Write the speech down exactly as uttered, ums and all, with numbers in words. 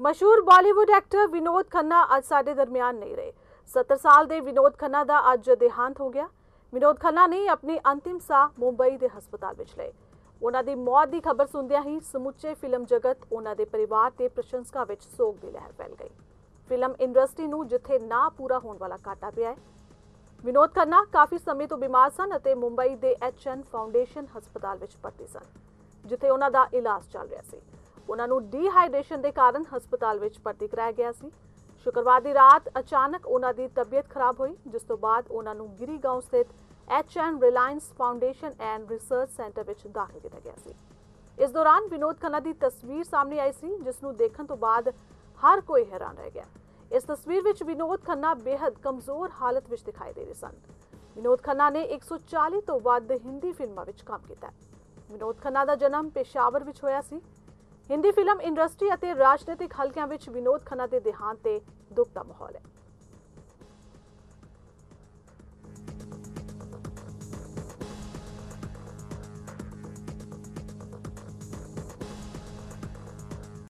मशहूर Bollywood actor Vinod Khanna अज साडे दरमियान नहीं रहे। सत्तर साल के विनोद खन्ना का अज देहांत हो गया। विनोद खन्ना ने अपनी अंतिम साह मुंबई के हस्पताल में लए। उन्हां दी मौत की खबर सुनदियां ही समुचे फिल्म जगत उन्हां दे परिवार ते प्रशंसकां विच सोग दी लहर फैल गई। फिल्म इंडस्ट्री नूं जिथे ना पूरा होने वाला घाटा पिया है। विनोद खन्ना काफ़ी समय तो बीमार सन अते मुंबई के एच एन फाउंडेशन हस्पताल विच भर्ती सन, जिथे उन्हां दा इलाज चल रहा सी। उन्हां नूं डिहाइड्रेशन के कारण हस्पताल विच भर्ती कराया गया सी। शुक्रवार की रात अचानक उन्हां दी तबीयत खराब हुई, जिस तो बाद उन्हां नूं गिरी गांव स्थित H N Reliance foundation and research centre विच दाखिल किया गया सी। इस दौरान विनोद खन्ना की तस्वीर सामने आई सी, जिसनूं देखण तो बाद हर कोई हैरान रह गया। इस तस्वीर विच विनोद खन्ना बेहद कमजोर हालत विच दिखाई दे रहे सन। विनोद खन्ना ने एक सौ चालीस तो वध हिंदी फिल्मां विच काम किया। विनोद खन्ना का जन्म पेशावर विच होया सी। हिंदी फिल्म इंडस्ट्री और राजनीतिक हलकों में विनोद खन्ना के देहांत ते दुख का माहौल है।